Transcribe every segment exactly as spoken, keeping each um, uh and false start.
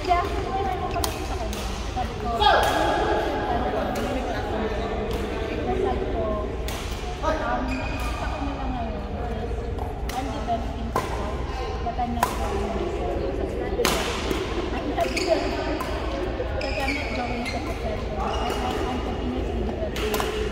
actually, may ano kami sa kanya. Sabi ko, sabi ko, um, nakikita ko nila ngayon is, I'm developing people, but I'm not going myself. I'm not developing, but I'm not going to profession. I'm continuously developing.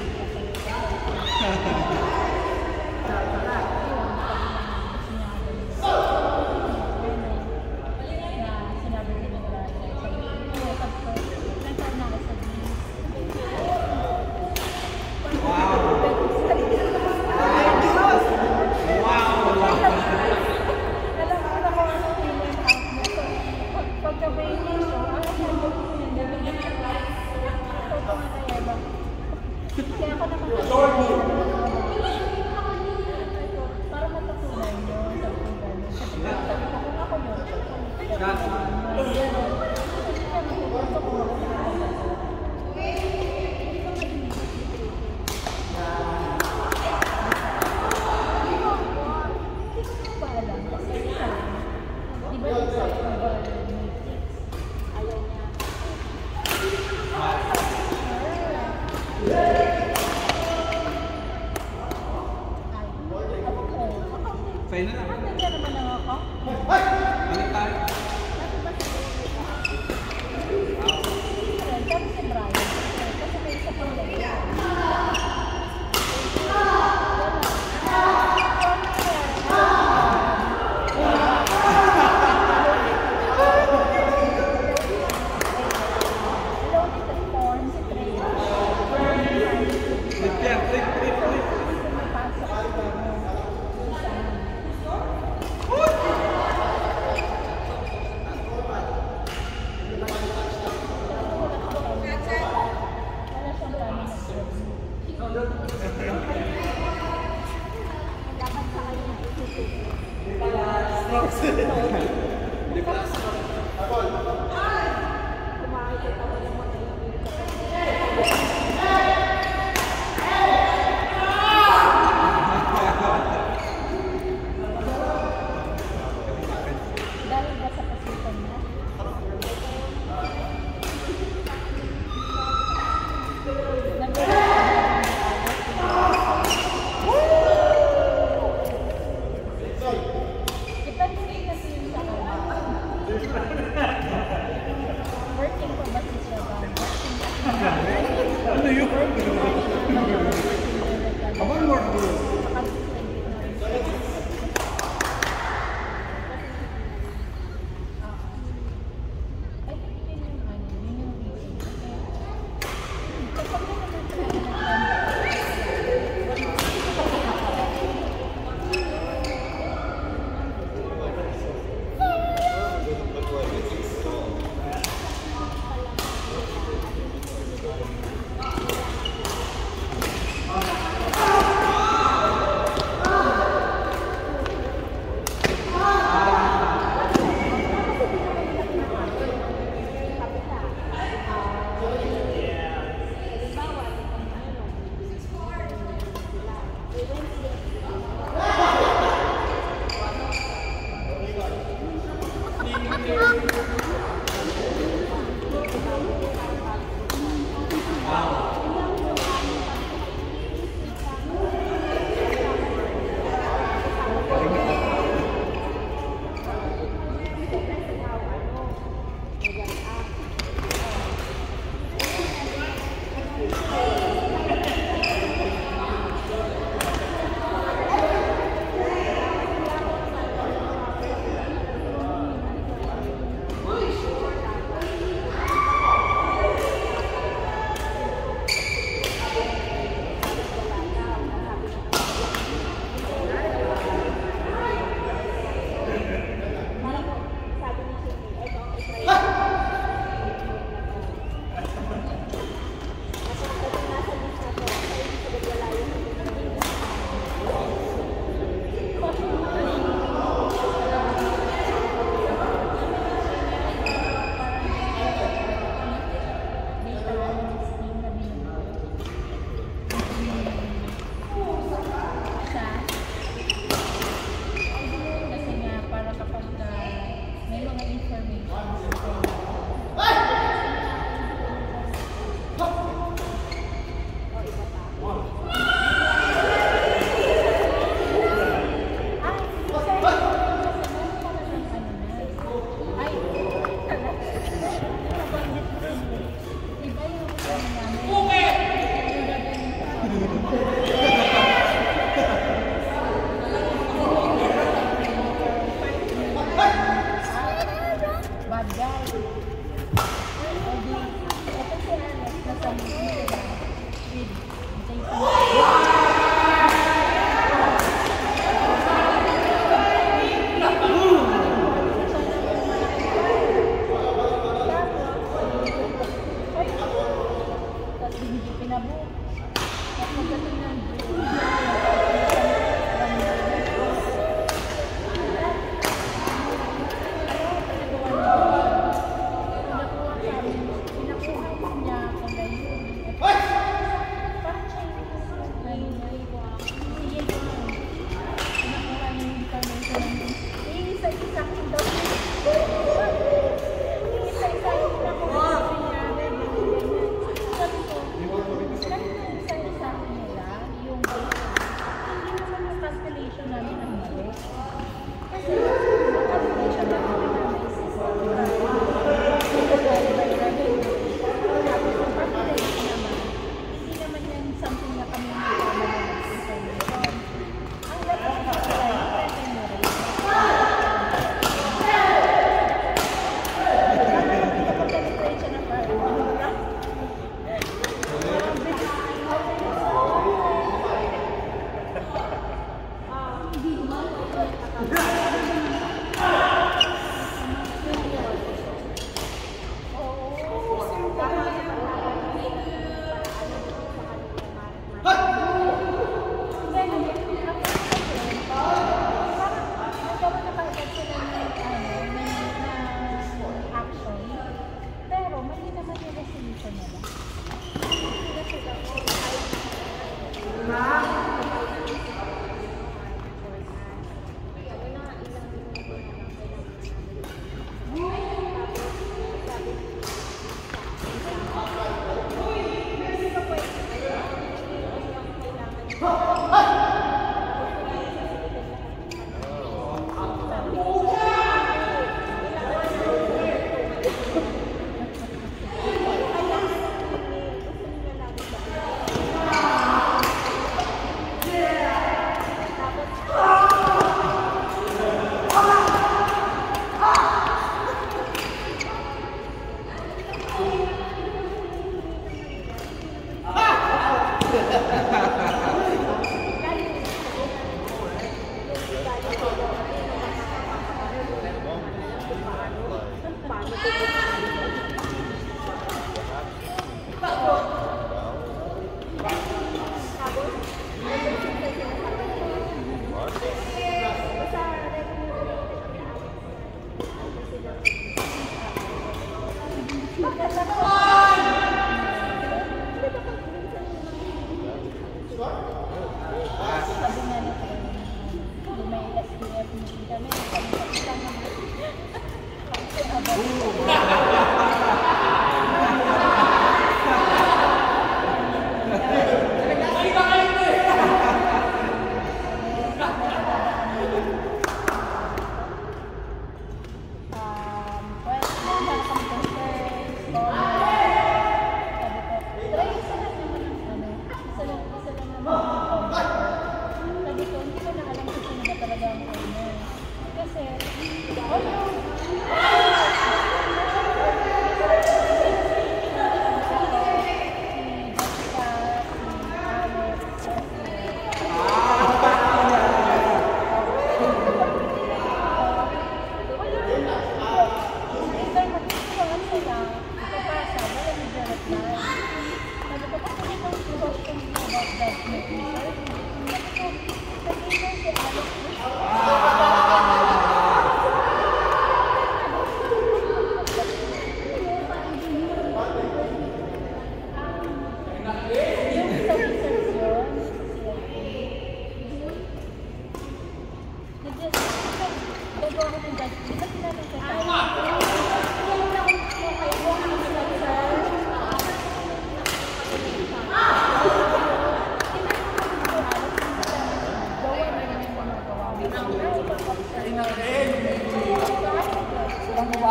mga information.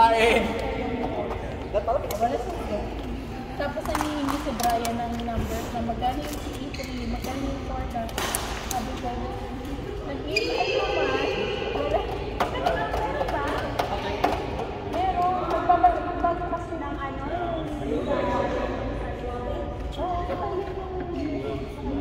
Kain! Wala siya. Tapos nangihingi si Brian ng numbers na magkano yung C E three, magkano yung Forda. Sabi ko, nag-i-ay naman. Wala. Ano ba? Meron. Magbabago kasi ng ano. Oo, kapalin yung...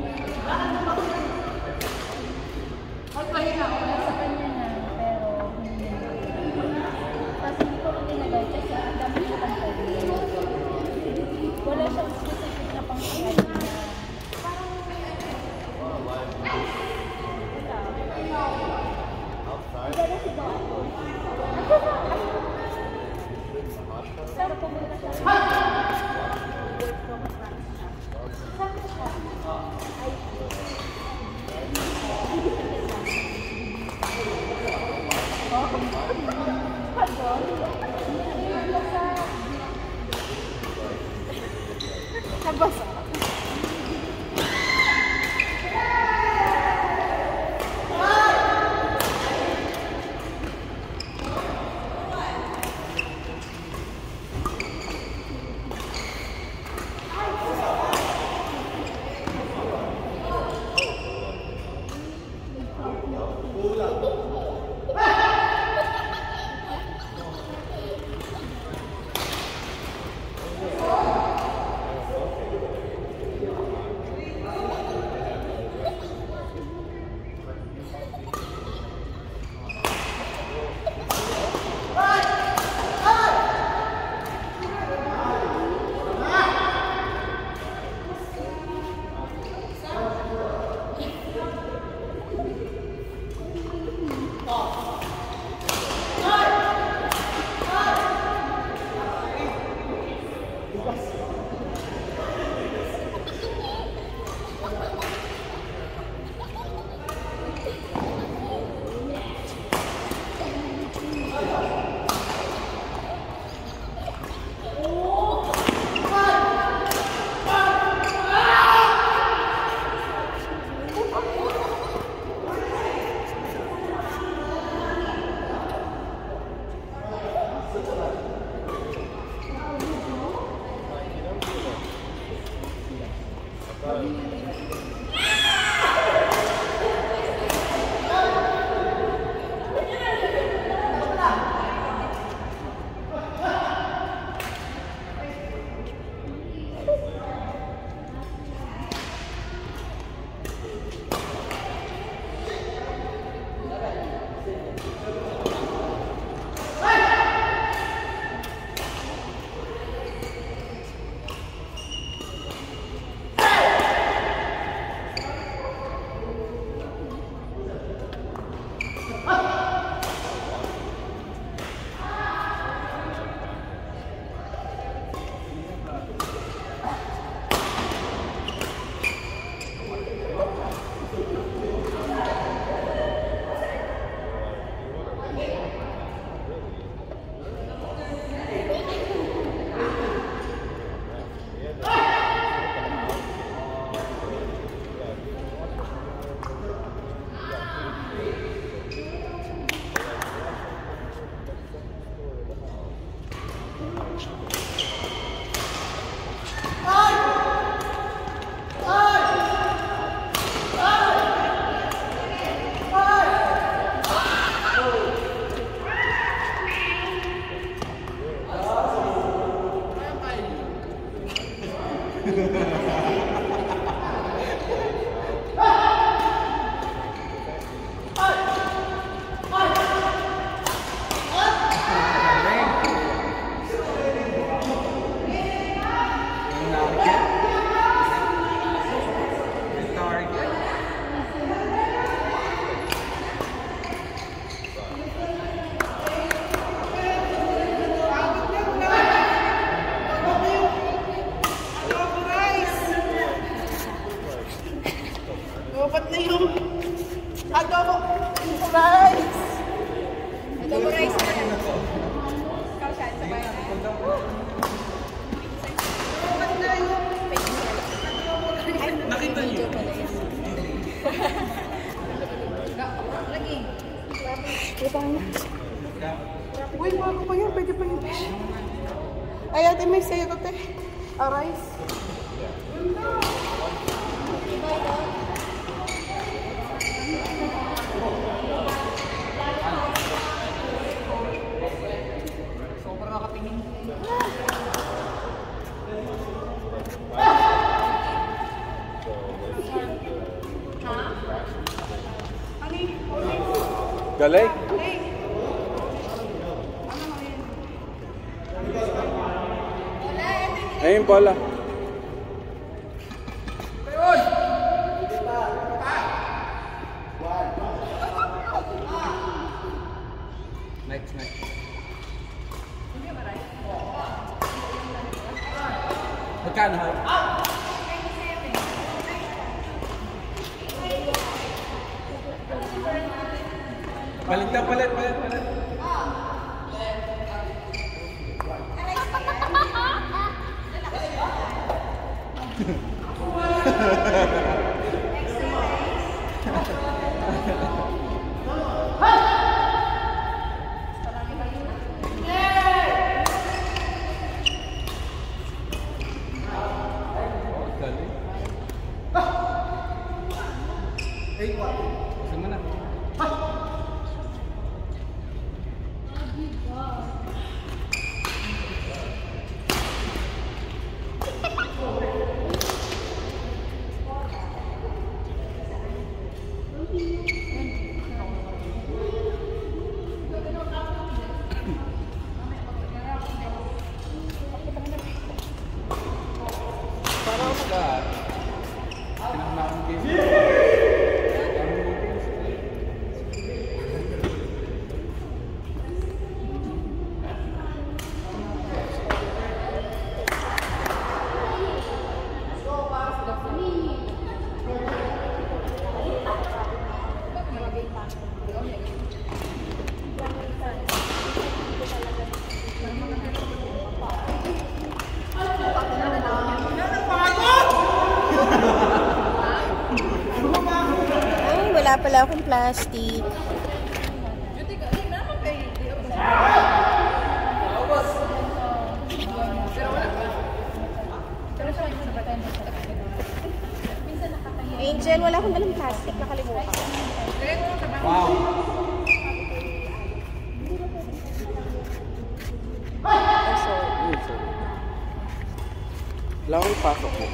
Magpahinga ako na sa kanya na, pero hindi na. Tapos hindi ko rin nilagay kasi ang dami siya pang pwede. Wala siyang specific na pang-pwede na parang wala. Hindi na si Doa. Pero pumunta siya sa work from France. Sabi siya, ay Nabasa. Rice! Ay, ate, may sayo ko, te. Arise. Sobrang nakatingin. Galing. Ayun pala. Next, next. Magkano ha? Palit na, palit, palit, palit. Gusto mo na. Parang ka. Pinakamakan game. Ay, wala pala akong plastic. Angel, wala akong dalang plastic. Nakalimutan. Wow. I'm sorry. Ayun, sir. Wala ko ipasok mo.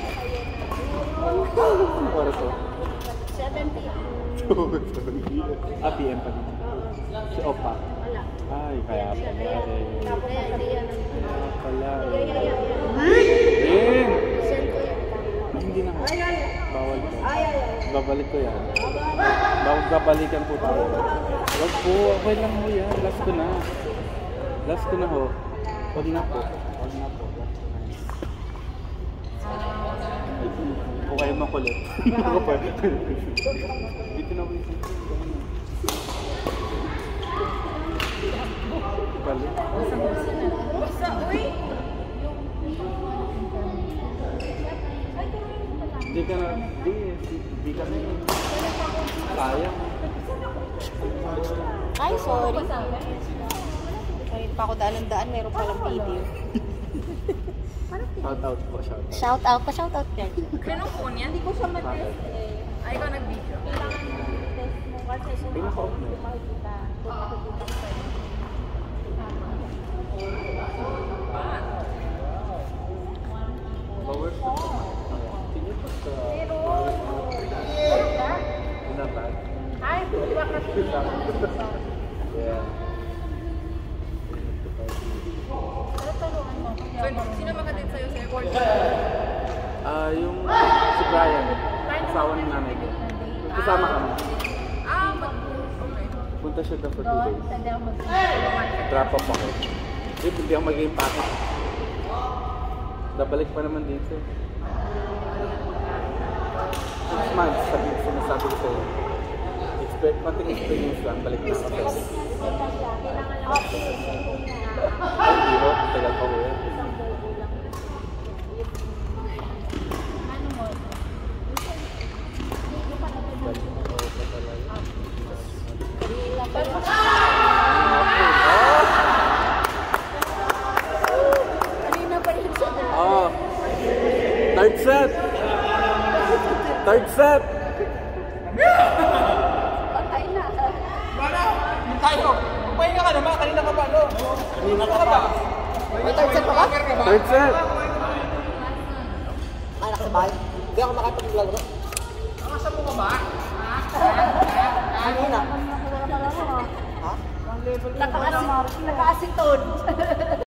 Ano oras to? seven p m Ah, P M pa din. Si Opa. Wala. Ay, kaya pala. Eh. Tapos nakaliyan. Kaya pala. Ay, ay, ay, ay. Rin! Send ko yan. Ay, hindi na. Ay, ay, ay. Bawal ko. Ay, ay, ay. Babalik ko yan. Bawal babalikan po tayo. Wag po. Okay lang mo yan. Last ko na. Last ko na ho. Wag na po. Wag na po. O kayo makulit. Ako pa. Dito na po yung balik. Basta, uy! Hindi ka na, hindi, hindi ka na yun. Sayang. Ay, sorry. Sorry, pa ako daan-daan. Meron palang video. Shout out po, shout out. Shout out pa, shout out ka. Sinong phone yan? Hindi ko siya Bakit? Ay, ikaw nag-video. Kailangan test mo kasi Hindi naka-off na. kung makikita. Kung makikita ko sa'yo. Bawers ko. Sige po sa... Pero, Pinatag. ay, buwa kasi. Yeah. Pero tulungan mo. Sino makatid sa'yo sa airport? Ah, yung si Brian, asawa ng nanay ko. Kasama kami. Ah, mag... Okay. Punta siya doon for two Doon, days. sa daw mag- Drop off ako. Eh, hindi ako mag-game packet. Babalik pa naman dito. Six months, sabi, sinasabi ko sa'yo. Expect, pating experience lang, balik na ako sa'yo. Ay, hindi ho, tagal pa ko yan. Ano mo? Balik na ako pa talaga. Pero, Kanina Third set! Patay na. Mana? Tayo! Pahinga ka naman, kanina ka ba, no? Kanina ka ba? May third set pa ba? Third set! Anak sa bahay. Hindi ako makapaglalaro. Nakasa mo ka ba? Ano na? Naka-asin, naka-asinton.